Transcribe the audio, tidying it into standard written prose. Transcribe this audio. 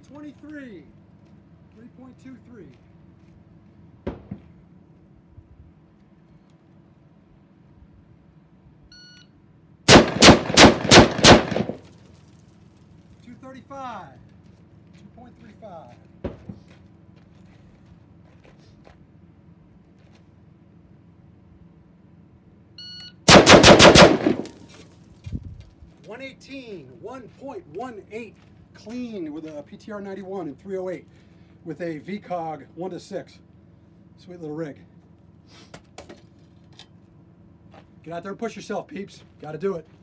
123, 3.23. $235, 2.35. $118, 1.18 clean with a PTR-91 and 308 with a VCOG 1-6. Sweet little rig. Get out there and push yourself, peeps. Got to do it.